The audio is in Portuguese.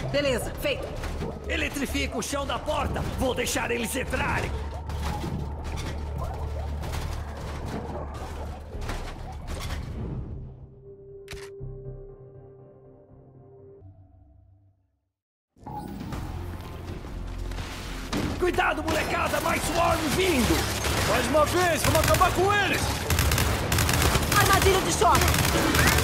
Beleza, feito. Eletrifica o chão da porta. Vou deixar eles entrarem. Cuidado, molecada! Mais Swarm vindo! Mais uma vez, vamos acabar com eles! Armadilha de choque!